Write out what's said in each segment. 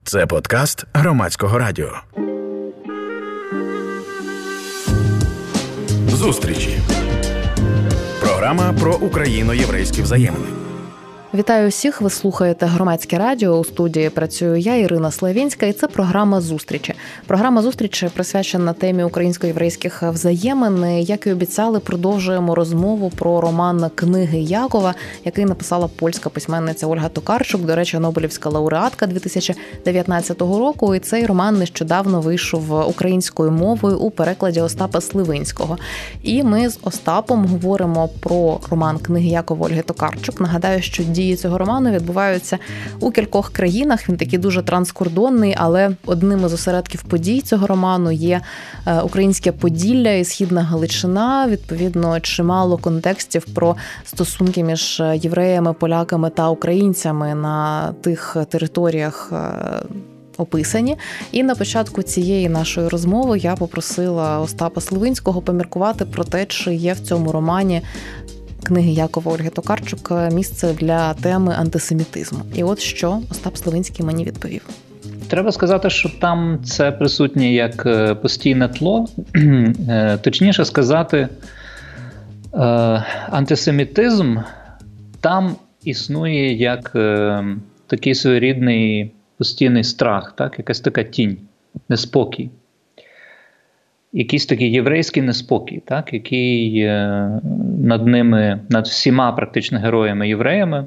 Це подкаст Громадського радіо. Зустрічі. Програма про україно-єврейські взаємини. Вітаю усіх, ви слухаєте Громадське радіо. У студії працюю я, Ірина Славінська, і це програма «Зустрічі». Програма «Зустрічі» присвячена темі українсько-єврейських взаємин. Як і обіцяли, продовжуємо розмову про роман «Книги Якова», який написала польська письменниця Ольга Токарчук, до речі, Нобелівська лауреатка 2019 року. І цей роман нещодавно вийшов українською мовою у перекладі Остапа Сливинського. І ми з Остапом говоримо про роман «Книги Якова» Ольги Токарчук. Нагадаю, що дії цього роману відбуваються у кількох країнах. Він такий дуже транскордонний, але одним із осередків подій цього роману є українське Поділля і Східна Галичина. Відповідно, чимало контекстів про стосунки між євреями, поляками та українцями на тих територіях описані. І на початку цієї нашої розмови я попросила Остапа Сливинського поміркувати про те, чи є в цьому романі «Книги Якова» Ольги Токарчук місце для теми антисемітизму. І от що Остап Сливинський мені відповів. Треба сказати, що там це присутнє як постійне тло. Точніше сказати, антисемітизм там існує як такий своєрідний постійний страх, так? Якась така тінь, неспокій. Якийсь такий єврейський неспокій, так? Який над ними, над всіма практично героями-євреями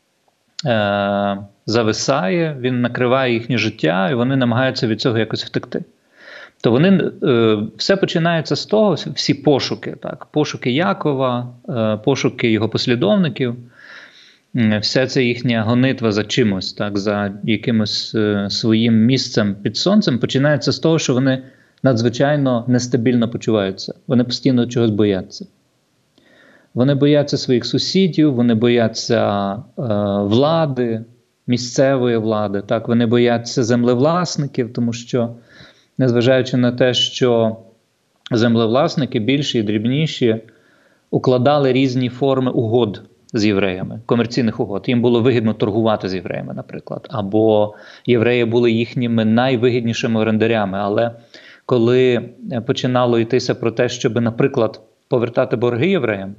зависає, він накриває їхнє життя, і вони намагаються від цього якось втекти. То вони, все починається з того, всі пошуки, так? Пошуки Якова, пошуки його послідовників, вся ця їхня гонитва за чимось, так? За якимось своїм місцем під сонцем, починається з того, що вони надзвичайно нестабільно почуваються. Вони постійно чогось бояться. Вони бояться своїх сусідів, вони бояться влади, місцевої влади. Так? Вони бояться землевласників, тому що, незважаючи на те, що землевласники більші і дрібніші укладали різні форми угод з євреями, комерційних угод. Їм було вигідно торгувати з євреями, наприклад. Або євреї були їхніми найвигіднішими орендарями. Але коли починало йтися про те, щоб, наприклад, повертати борги євреям,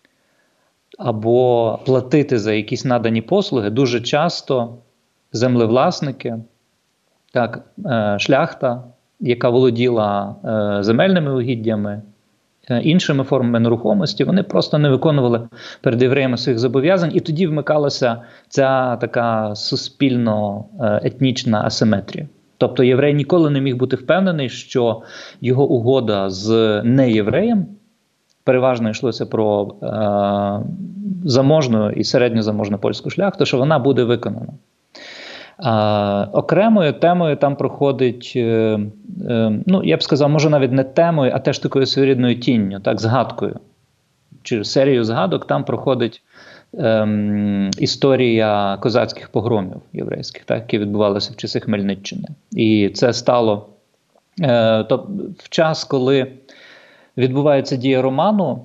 або платити за якісь надані послуги, дуже часто землевласники, так, шляхта, яка володіла земельними угіддями, іншими формами нерухомості, вони просто не виконували перед євреями своїх зобов'язань, і тоді вмикалася ця така суспільно-етнічна асиметрія. Тобто єврей ніколи не міг бути впевнений, що його угода з неєвреєм, переважно йшлося про заможну і середньозаможну польську шляхту, що вона буде виконана. Окремою темою там проходить, я б сказав, може навіть не темою, а теж такою своєрідною тінню, так, згадкою. Чи серією згадок там проходить історія козацьких погромів єврейських, так, які відбувалися в часи Хмельниччини. І це стало в час, коли відбувається дія роману,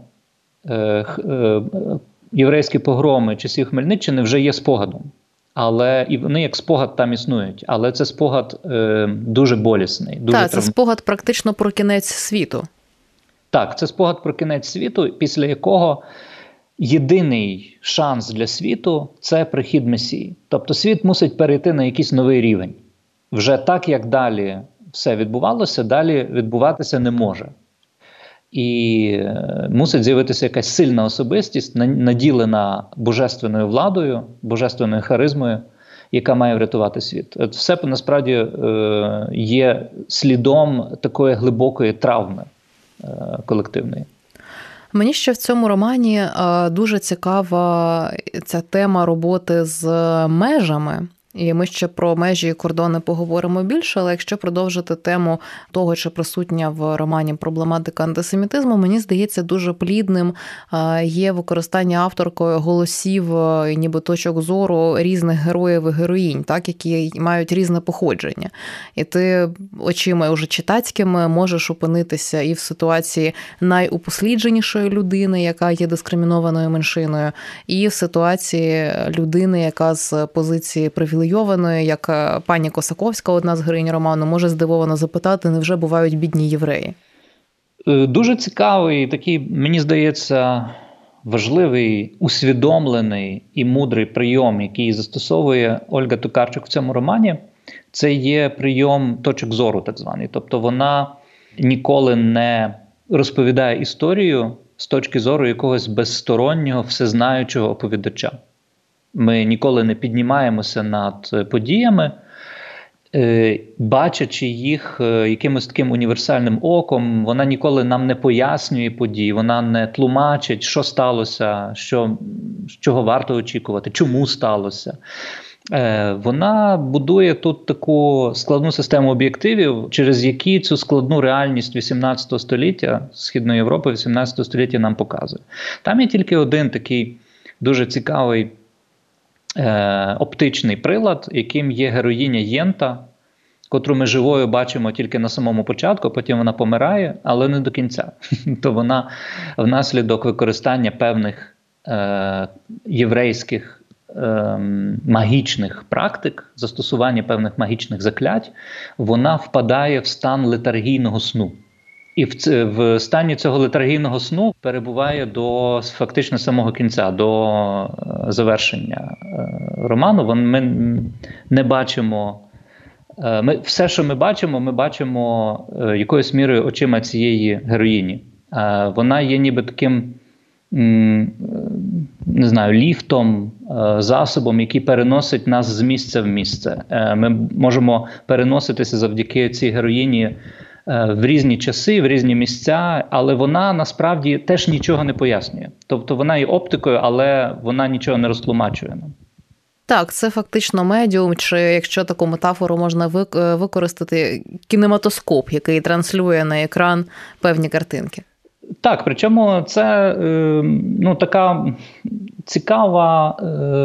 єврейські погроми часів Хмельниччини вже є спогадом. Але і вони як спогад там існують. Але це спогад дуже болісний. Так, це спогад практично про кінець світу. Так, це спогад про кінець світу, після якого єдиний шанс для світу – це прихід Месії. Тобто світ мусить перейти на якийсь новий рівень. Вже так, як далі все відбувалося, далі відбуватися не може. І мусить з'явитися якась сильна особистість, наділена божественною владою, божественною харизмою, яка має врятувати світ. Все, насправді, є слідом такої глибокої травми колективної. Мені ще в цьому романі дуже цікава ця тема роботи з межами. І ми ще про межі і кордони поговоримо більше, але якщо продовжити тему того, чи присутня в романі проблематика антисемітизму, мені здається, дуже плідним є використання авторкою голосів, ніби точок зору різних героїв і героїнь, так, які мають різне походження. І ти очима уже читацькими можеш опинитися і в ситуації найупослідженішої людини, яка є дискримінованою меншиною, і в ситуації людини, яка з позиції привілегійної привілейованої, як пані Косаковська, одна з героїнь роману, може здивовано запитати, невже бувають бідні євреї? Дуже цікавий, такий, мені здається, важливий, усвідомлений і мудрий прийом, який застосовує Ольга Токарчук в цьому романі. Це є прийом точок зору, так званий. Тобто вона ніколи не розповідає історію з точки зору якогось безстороннього, всезнаючого оповідача. Ми ніколи не піднімаємося над подіями, бачачи їх якимось таким універсальним оком. Вона ніколи нам не пояснює події, вона не тлумачить, що сталося, чого варто очікувати, чому сталося. Вона будує тут таку складну систему об'єктивів, через які цю складну реальність 18 століття, Східної Європи 18 століття нам показує. Там є тільки один такий дуже цікавий оптичний прилад, яким є героїня Єнта, котру ми живою бачимо тільки на самому початку, потім вона помирає, але не до кінця. То вона внаслідок використання певних єврейських магічних практик, застосування певних магічних заклять, вона впадає в стан летаргійного сну. І в стані цього летаргійного сну перебуває до фактично самого кінця, до завершення роману. Ми не бачимо, все, що ми бачимо якоюсь мірою очима цієї героїні. Вона є ніби таким, не знаю, ліфтом, засобом, який переносить нас з місця в місце. Ми можемо переноситися завдяки цій героїні в різні часи, в різні місця, але вона насправді теж нічого не пояснює. Тобто вона є оптикою, але вона нічого не розтлумачує нам. Так, це фактично медіум, чи, якщо таку метафору можна використати, кінематоскоп, який транслює на екран певні картинки. Так, причому це така цікава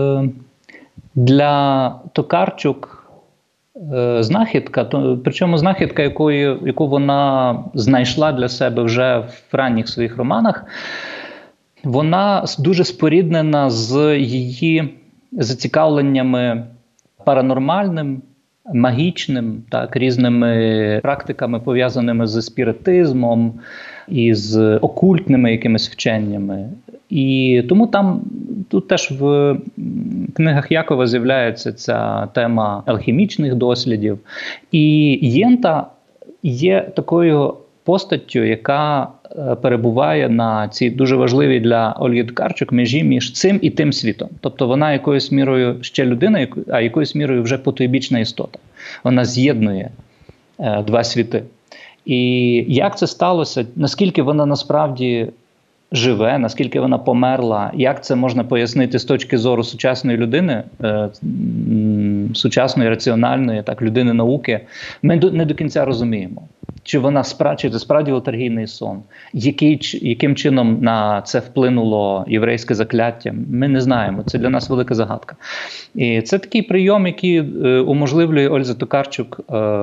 для Токарчук знахідка, причому знахідка, яку вона знайшла для себе вже в ранніх своїх романах, вона дуже споріднена з її зацікавленнями паранормальним, магічним, так, різними практиками, пов'язаними з спіритизмом і з окультними якимись вченнями. І тому тут теж в книгах Якова з'являється ця тема алхімічних дослідів. І Єнта є такою постаттю, яка перебуває на цій дуже важливій для Ольги Токарчук межі між цим і тим світом. Тобто вона якоюсь мірою ще людина, а якоюсь мірою вже потойбічна істота. Вона з'єднує два світи. І як це сталося, наскільки вона насправді живе, наскільки вона померла, як це можна пояснити з точки зору сучасної людини, сучасної, раціональної, так, людини науки, ми не до кінця розуміємо. Чи це справді летаргійний сон? Яким чином на це вплинуло єврейське закляття? Ми не знаємо. Це для нас велика загадка. І це такий прийом, який уможливлює Ользі Токарчук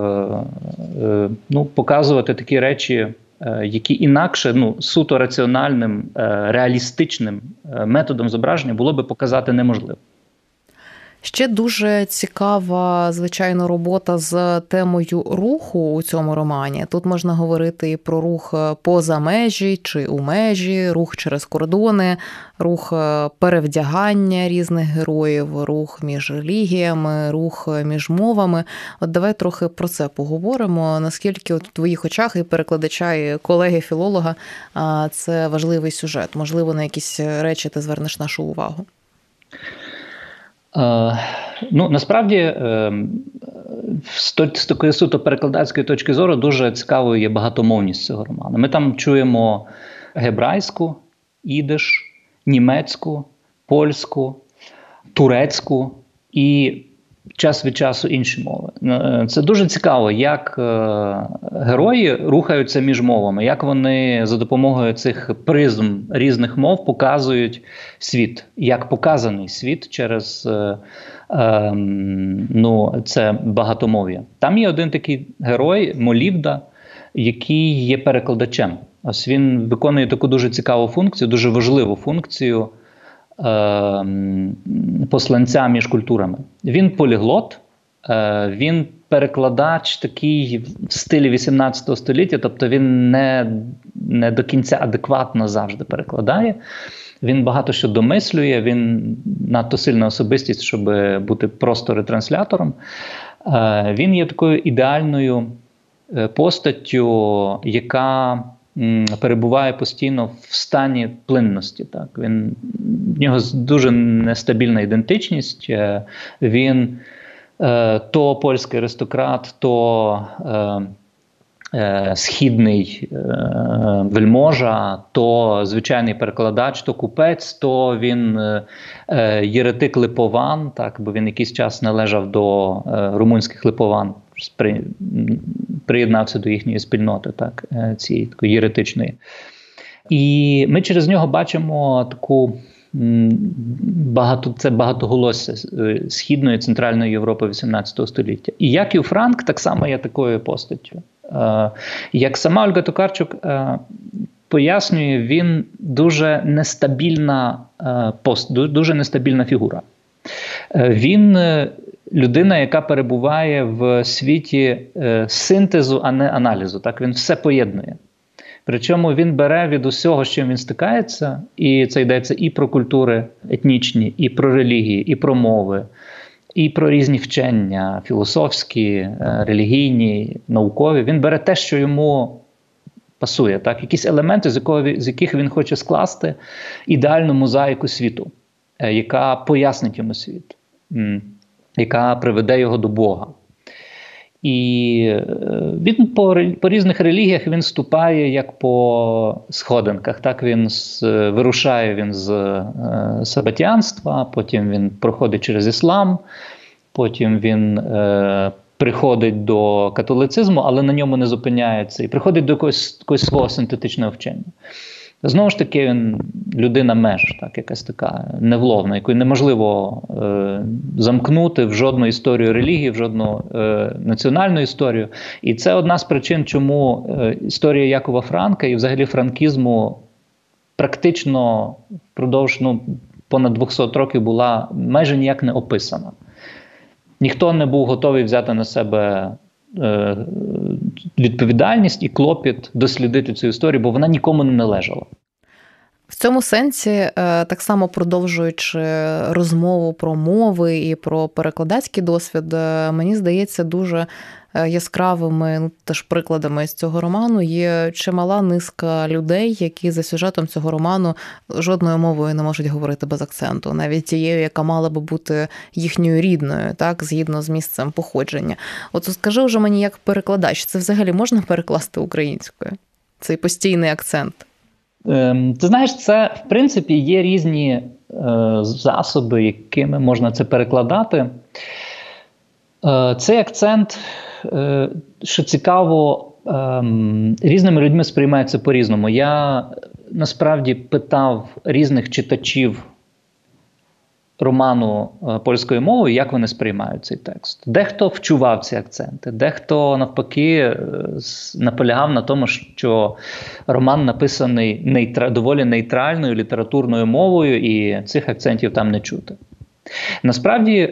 показувати такі речі, які інакше, суто раціональним, реалістичним методом зображення було би показати неможливо. Ще дуже цікава, звичайно, робота з темою руху у цьому романі. Тут можна говорити і про рух поза межі чи у межі, рух через кордони, рух перевдягання різних героїв, рух між релігіями, рух між мовами. От давай трохи про це поговоримо. Наскільки в твоїх очах і перекладача, і колеги-філолога це важливий сюжет? Можливо, на якісь речі ти звернеш нашу увагу? Насправді, з такої суто перекладацької точки зору дуже цікавою є багатомовність цього роману. Ми там чуємо гебрайську, ідиш, німецьку, польську, турецьку і час від часу інші мови. Це дуже цікаво, як герої рухаються між мовами, як вони за допомогою цих призм різних мов показують світ, як показаний світ через це багатомов'я. Там є один такий герой, Молівда, який є перекладачем. Ось він виконує таку дуже цікаву функцію, дуже важливу функцію посланця між культурами. Він поліглот, він перекладач такий в стилі 18 століття, тобто він не до кінця адекватно завжди перекладає. Він багато що домислює, він надто сильна особистість, щоб бути просто ретранслятором. Він є такою ідеальною постаттю, яка перебуває постійно в стані плинності. Так? В нього дуже нестабільна ідентичність, він то польський аристократ, то східний вельможа, то звичайний перекладач, то купець, то він єретик Липован, так, бо він якийсь час належав до румунських Липован, приєднався до їхньої спільноти, так, цієї такої єретичної. І ми через нього бачимо таку багатоголосся Східної, Центральної Європи 18 століття. І Яків Франк так само є такою постаттю. Як сама Ольга Токарчук пояснює, він дуже нестабільна фігура. Він людина, яка перебуває в світі синтезу, а не аналізу. Так? Він все поєднує. Причому він бере від усього, з чим він стикається, і це йдеться і про культури етнічні, і про релігії, і про мови, і про різні вчення, філософські, релігійні, наукові. Він бере те, що йому пасує, так? Якісь елементи, з яких він хоче скласти ідеальну мозаїку світу, яка пояснить йому світ, яка приведе його до Бога. І він по різних релігіях він ступає як по сходинках. Так, вирушає з сабатіанства, потім він проходить через іслам, потім він приходить до католицизму, але на ньому не зупиняється, і приходить до якогось свого синтетичного вчення. Знову ж таки, він людина меж, так, якась така невловна, яку неможливо замкнути в жодну історію релігії, в жодну національну історію. І це одна з причин, чому історія Якова Франка і взагалі франкізму практично впродовж понад 200 років була майже ніяк не описана. Ніхто не був готовий взяти на себе відповідальність і клопіт дослідити цю історію, бо вона нікому не належала. В цьому сенсі, так само продовжуючи розмову про мови і про перекладацький досвід, мені здається, дуже яскравими теж прикладами з цього роману є чимала низка людей, які за сюжетом цього роману жодною мовою не можуть говорити без акценту, навіть тією, яка мала би бути їхньою рідною, так, згідно з місцем походження. От скажи вже мені, як перекладач, це взагалі можна перекласти українською? Цей постійний акцент? Ти знаєш, це, в принципі, є різні засоби, якими можна це перекладати. Цей акцент, що цікаво, різними людьми сприймається по-різному. Я, насправді, питав різних читачів роману польською мовою, як вони сприймають цей текст. Дехто вчував ці акценти, дехто, навпаки, наполягав на тому, що роман написаний доволі нейтральною літературною мовою, і цих акцентів там не чути. Насправді,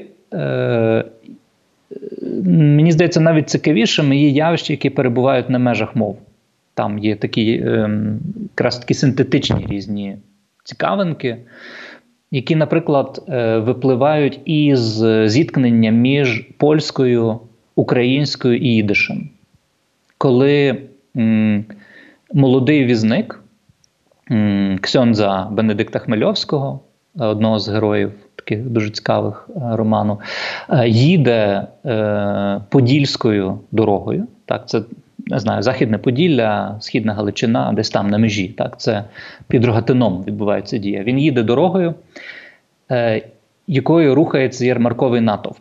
мені здається, навіть цікавішими є явища, які перебувають на межах мов. Там є такі, якраз такі синтетичні різні цікавинки, які, наприклад, випливають із зіткнення між польською, українською і їдишем. Коли молодий візник ксьондза Бенедикта Хмельовського, одного з героїв таких дуже цікавих роману, їде Подільською дорогою. Так, це, не знаю, Західне Поділля, Східна Галичина, десь там на межі. Так, це під Рогатином відбувається дія. Він їде дорогою, якою рухається ярмарковий натовп.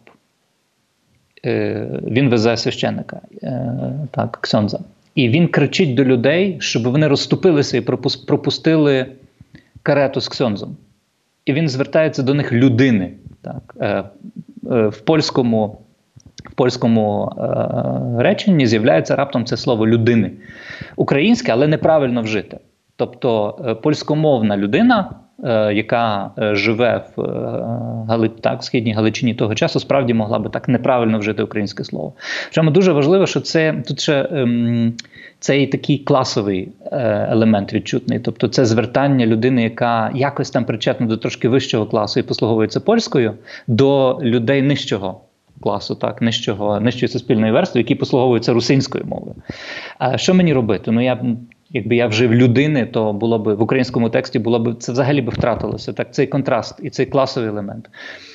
Він везе священника, так, ксьондза. І він кричить до людей, щоб вони розступилися і пропустили карету з ксьондзом. І він звертається до них людини. Так. В польському реченні з'являється раптом це слово «людини». Українське, але неправильно вжите. Тобто польськомовна людина яка живе в східній Галичині того часу, справді могла би так неправильно вжити українське слово. Причому дуже важливо, що тут ще цей такий класовий елемент відчутний. Тобто це звертання людини, яка якось там причетна до трошки вищого класу і послуговується польською, до людей нижчого класу, так, нижчої суспільної верстви, які послуговуються русинською мовою. А що мені робити? Ну, якби я вжив людини, то було б в українському тексті це взагалі би втратилося. Так, цей контраст і цей класовий елемент.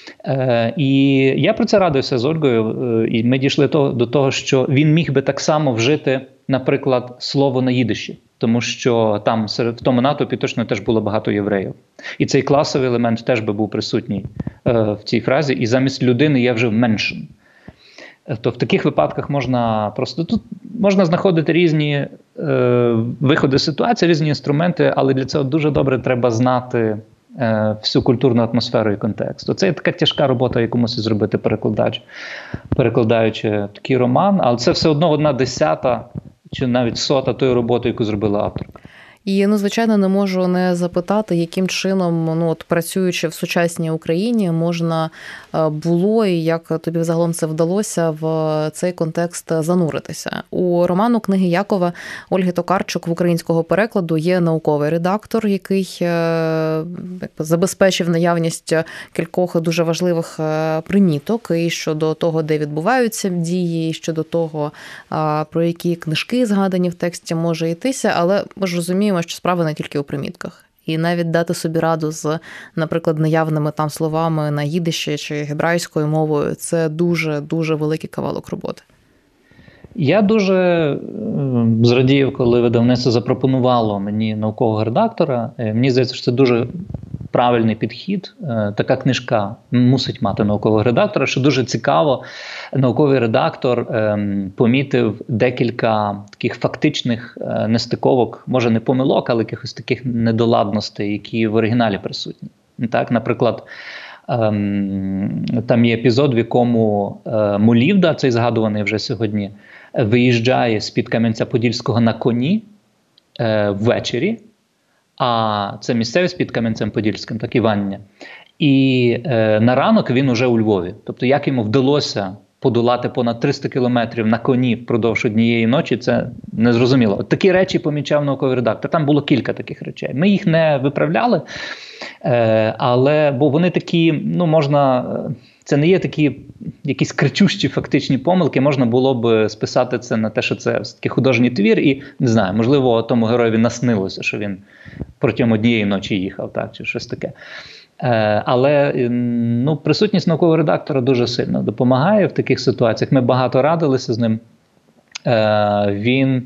І я про це радився з Ольгою, і ми дійшли до того, що він міг би так само вжити, наприклад, слово на їдиші, тому що там в тому натовпі точно теж було багато євреїв. І цей класовий елемент теж би був присутній в цій фразі, і замість людини я вжив меншин. То в таких випадках тут можна знаходити різні виходи з ситуації, різні інструменти, але для цього дуже добре треба знати всю культурну атмосферу і контекст. Це така тяжка робота, яку мусить зробити перекладач, перекладаючи такий роман, але це все одно 1/10 чи навіть 100 тої роботи, яку зробила авторка. І, звичайно, не можу не запитати, яким чином, працюючи в сучасній Україні, можна було і як тобі взагалом це вдалося в цей контекст зануритися. У роману «Книги Якова» Ольги Токарчук в українського перекладу є науковий редактор, який забезпечив наявність кількох дуже важливих приміток і щодо того, де відбуваються дії, і щодо того, про які книжки згадані в тексті може йтися, але ми ж розуміємо, що справа не тільки у примітках. І навіть дати собі раду з, наприклад, наявними там словами на їдиші чи гебрайською мовою – це дуже-дуже великий кавалок роботи. Я дуже зрадів, коли видавництво запропонувало мені наукового редактора. Мені здається, що це дуже правильний підхід. Така книжка мусить мати наукового редактора, що дуже цікаво. Науковий редактор помітив декілька таких фактичних нестиковок, може не помилок, але якихось таких недоладностей, які в оригіналі присутні. Так, наприклад, там є епізод, в якому Молівда, цей згадуваний вже сьогодні, виїжджає з-під Кам'янця-Подільського на коні ввечері, а це місцевість під Кам'янцем-Подільським, так Івання. І на ранок він уже у Львові. Тобто як йому вдалося подолати понад 300 кілометрів на коні впродовж однієї ночі, це незрозуміло. От такі речі помічав науковий редактор. Там було кілька таких речей. Ми їх не виправляли, бо вони такі, це не є такі якісь кричущі фактичні помилки, можна було б списати це на те, що це такий художній твір, і, не знаю, можливо, тому героєві наснилося, що він протягом однієї ночі їхав, так, чи щось таке. Але присутність наукового редактора дуже сильно допомагає в таких ситуаціях. Ми багато радилися з ним. Він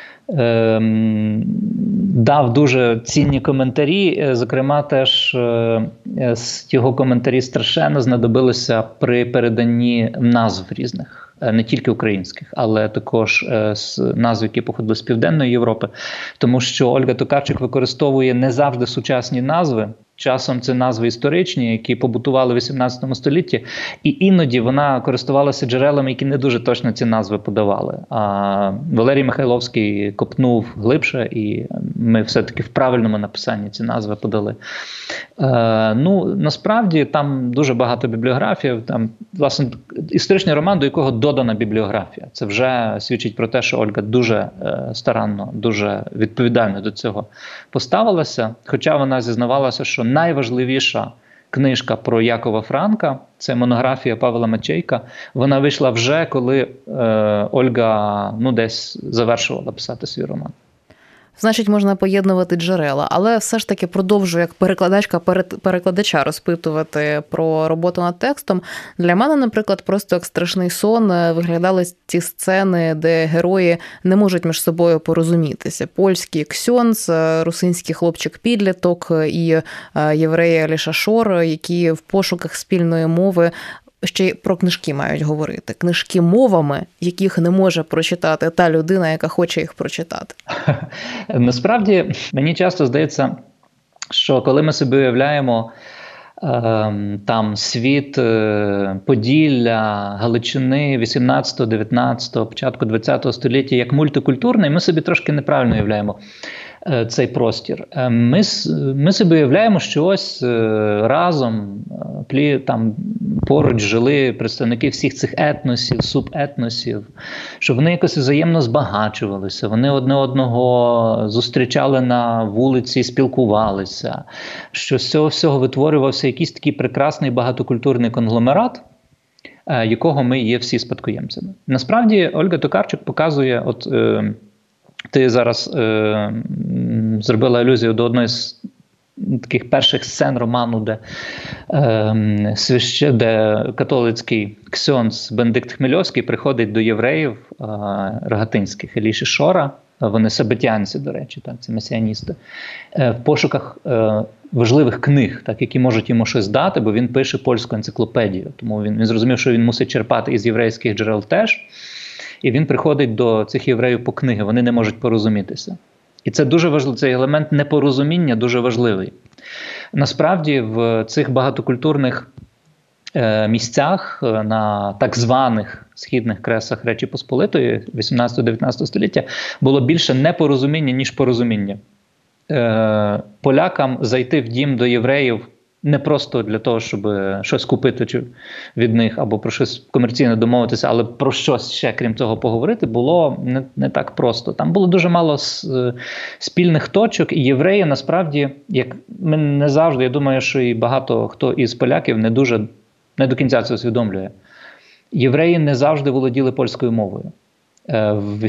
дав дуже цінні коментарі, зокрема теж його коментарі страшенно знадобилися при переданні назв різних, не тільки українських, але також назв, які походили з Південної Європи, тому що Ольга Токарчук використовує не завжди сучасні назви. Часом це назви історичні, які побутували в 18 столітті, і іноді вона користувалася джерелами, які не дуже точно ці назви подавали. А Валерій Михайловський копнув глибше, і ми все-таки в правильному написанні ці назви подали. Насправді там дуже багато бібліографій. Там, власне, історичний роман, до якого додана бібліографія. Це вже свідчить про те, що Ольга дуже старанно, дуже відповідально до цього поставилася. Хоча вона зізнавалася, що найважливіша книжка про Якова Франка – це монографія Павла Мачейка. Вона вийшла вже, коли Ольга десь завершувала писати свій роман. Значить, можна поєднувати джерела, але все ж таки продовжую як перекладачка перекладача розпитувати про роботу над текстом. Для мене, наприклад, просто як страшний сон виглядали ті сцени, де герої не можуть між собою порозумітися. Польський ксьонц, русинський хлопчик-підліток і єврей Аліша Шор, які в пошуках спільної мови ще й про книжки мають говорити. Книжки мовами, яких не може прочитати та людина, яка хоче їх прочитати. Насправді, мені часто здається, що коли ми собі уявляємо там світ Поділля, Галичини 18-19, початку 20 століття як мультикультурний, ми собі трошки неправильно уявляємо. цей простір. Ми собі уявляємо, що ось разом там поруч жили представники всіх цих етносів, субетносів, що вони якось взаємно збагачувалися, вони одне одного зустрічали на вулиці, спілкувалися, що з цього всього витворювався якийсь такий прекрасний багатокультурний конгломерат, якого ми є всі спадкоємцями. Насправді Ольга Токарчук показує, ти зараз зробила алюзію до одної з таких перших сцен роману, де католицький ксьондз Бенедикт Хмельовський приходить до євреїв рогатинських, Еліші Шора, вони сабетянці, до речі, так, це месіаністи, в пошуках важливих книг, так, які можуть йому щось дати, бо він пише польську енциклопедію, тому він зрозумів, що він мусить черпати із єврейських джерел теж. І він приходить до цих євреїв по книги, вони не можуть порозумітися. І це дуже важливо, цей елемент непорозуміння дуже важливий. Насправді в цих багатокультурних місцях на так званих східних кресах Речі Посполитої 18-19 століття було більше непорозуміння, ніж порозуміння. Полякам зайти в дім до євреїв не просто для того, щоб щось купити від них або про щось комерційно домовитися, але про щось ще, крім цього, поговорити, було не так просто. Там було дуже мало спільних точок, і євреї, насправді, як ми не завжди, я думаю, що і багато хто із поляків не до кінця це усвідомлює. Євреї не завжди володіли польською мовою. В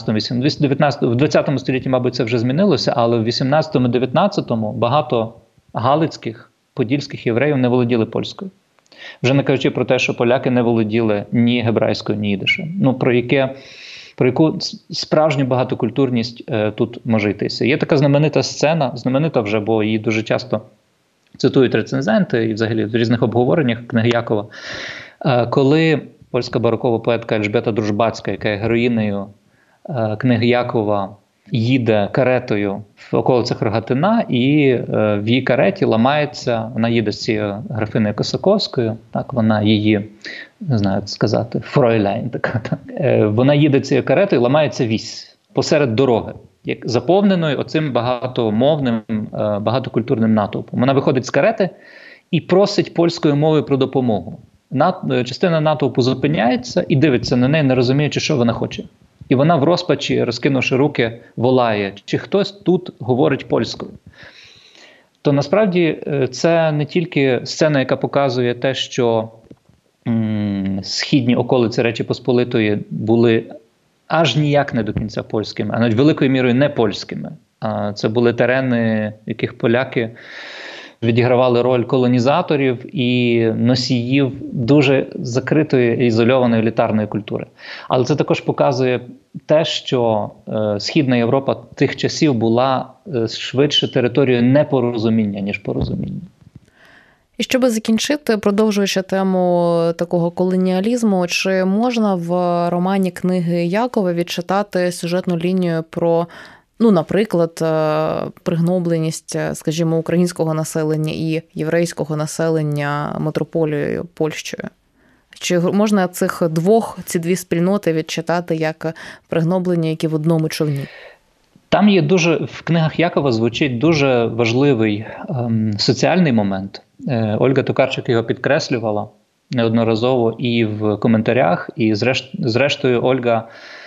20 столітті, мабуть, це вже змінилося, але в 18-19 багато галицьких, подільських євреїв не володіли польською. Вже не кажучи про те, що поляки не володіли ні гебрайською, ні їдишем. Про яку справжню багатокультурність тут може йтися. Є така знаменита сцена, знаменита вже, бо її дуже часто цитують рецензенти і взагалі в різних обговореннях книги Якова, коли польська барокова поетка Ельжбета Дружбацька, яка є героїнею книги Якова, їде каретою в околицях Рогатина, і в її кареті ламається, вона їде з цією графиною Косаковською, так, вона її, не знаю, як сказати, фройляйн така, так. Вона їде цією каретою, ламається вісь посеред дороги, як заповненою оцим багатомовним, багатокультурним натовпом. Вона виходить з карети і просить польською мовою про допомогу. Частина натовпу зупиняється і дивиться на неї, не розуміючи, що вона хоче. І вона в розпачі, розкинувши руки, волає, чи хтось тут говорить польською. То насправді це не тільки сцена, яка показує те, що східні околиці Речі Посполитої були аж ніяк не до кінця польськими, а навіть великою мірою не польськими. Це були терени, в яких поляки відігравали роль колонізаторів і носіїв дуже закритої, ізольованої елітарної культури. Але це також показує те, що Східна Європа тих часів була швидше територією непорозуміння, ніж порозуміння. І щоб закінчити, продовжуючи тему такого колоніалізму, чи можна в романі книги Якова відчитати сюжетну лінію про, наприклад, пригнобленість, скажімо, українського населення і єврейського населення метрополією Польщею? Чи можна ці дві спільноти відчитати як пригноблення, які в одному човні? Там є в книгах Якова звучить дуже важливий соціальний момент. Ольга Токарчук його підкреслювала неодноразово і в коментарях, і зрештою Ольга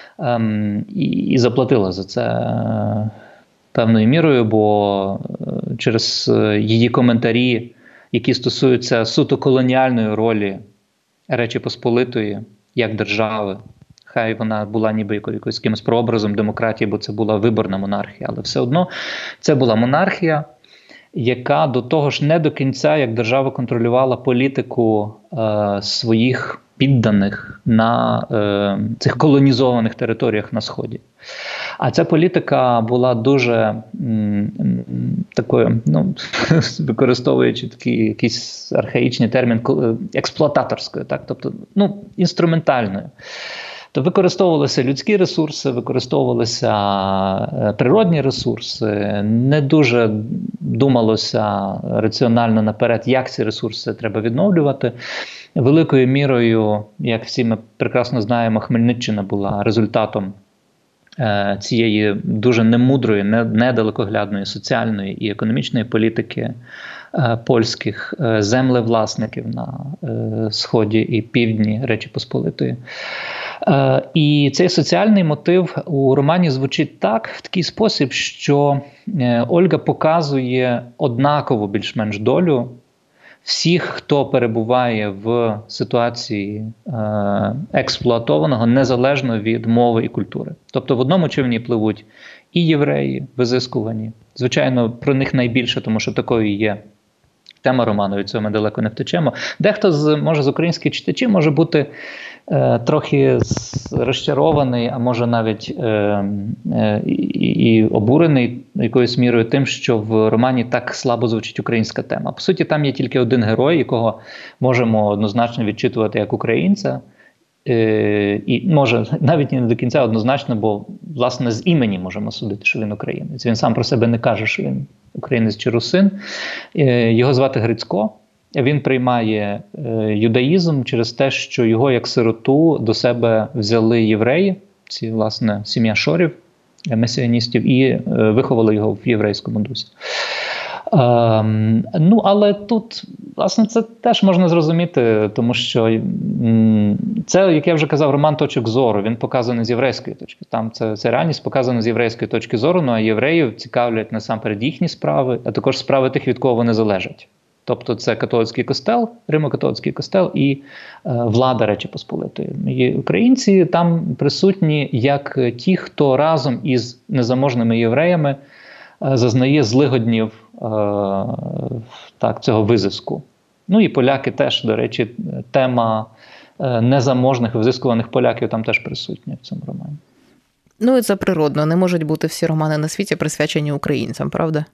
і заплатила за це певною мірою, бо через її коментарі, які стосуються суто колоніальної ролі Речі Посполитої як держави, хай вона була ніби якимось прообразом демократії, бо це була виборна монархія, але все одно це була монархія, яка до того ж не до кінця, як держава, контролювала політику своїх підданих на цих колонізованих територіях на Сході. А ця політика була дуже такою, використовуючи такий якийсь архаїчний термін, експлуататорською, так? Тобто, інструментальною. То використовувалися людські ресурси, використовувалися природні ресурси, не дуже думалося раціонально наперед, як ці ресурси треба відновлювати. Великою мірою, як всі ми прекрасно знаємо, Хмельниччина була результатом цієї дуже немудрої, недалекоглядної соціальної і економічної політики польських землевласників на сході і півдні Речі Посполитої. І цей соціальний мотив у романі звучить так, в такий спосіб, що Ольга показує однакову більш-менш долю всіх, хто перебуває в ситуації експлуатованого, незалежно від мови і культури. Тобто в одному човні пливуть і євреї, визискувані. Звичайно, про них найбільше, тому що такою є тема роману, від цього ми далеко не втечемо. Дехто може з українських читачів може бути трохи розчарований, а може навіть і обурений якоюсь мірою тим, що в романі так слабо звучить українська тема. По суті, там є тільки один герой, якого можемо однозначно відчитувати як українця. І може навіть не до кінця однозначно, бо власне з імені можемо судити, що він українець. Він сам про себе не каже, що він українець чи русин. Його звати Грицько. Він приймає юдаїзм через те, що його як сироту до себе взяли євреї, ці, власне, сім'я Шорів, месіаністів, і виховали його в єврейському дусі. Але тут, власне, це теж можна зрозуміти, тому що це, як я вже казав, роман точок зору, він показаний з єврейської точки. Там це реальність показана з єврейської точки зору, а євреїв цікавлять насамперед їхні справи, а також справи тих, від кого вони залежать. Тобто це католицький костел, Римо-католицький костел і влада Речі Посполитої. І українці там присутні як ті, хто разом із незаможними євреями зазнає злигоднів цього визиску. І поляки теж, до речі, тема незаможних, визискуваних поляків там теж присутня в цьому романі. І це природно. Не можуть бути всі романи на світі присвячені українцям, правда?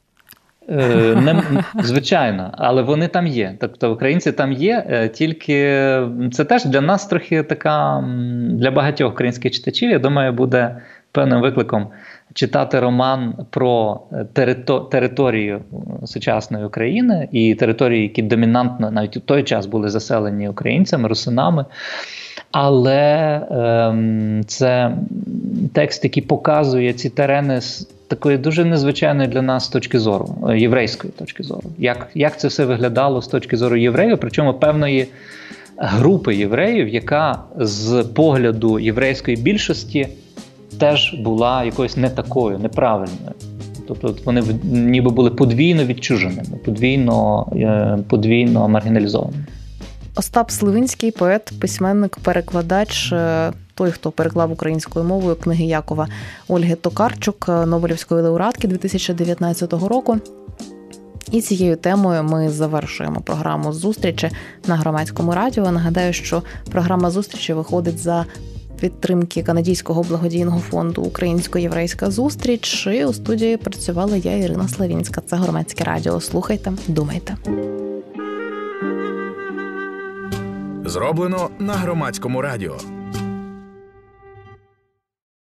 Звичайно, але вони там є. Тобто українці там є, тільки це теж для нас трохи така, для багатьох українських читачів, я думаю, буде певним викликом читати роман про територію сучасної України і території, які домінантно навіть у той час були заселені українцями, русинами. Але це текст, який показує ці терени з такої дуже незвичайної для нас точки зору, єврейської точки зору. Як це все виглядало з точки зору євреїв, причому певної групи євреїв, яка з погляду єврейської більшості теж була якоюсь не такою, неправильною. Тобто вони ніби були подвійно відчуженими, подвійно маргіналізованими. Остап Сливинський, поет, письменник, перекладач, той, хто переклав українською мовою книги Якова Ольги Токарчук, Нобелівської лауреатки 2019 року. І цією темою ми завершуємо програму «Зустрічі» на Громадському радіо. Нагадаю, що програма «Зустрічі» виходить за підтримки канадського благодійного фонду «Українсько-єврейська зустріч». І у студії працювала я, Ірина Славінська. Це Громадське радіо. Слухайте, думайте. Зроблено на Громадському радіо.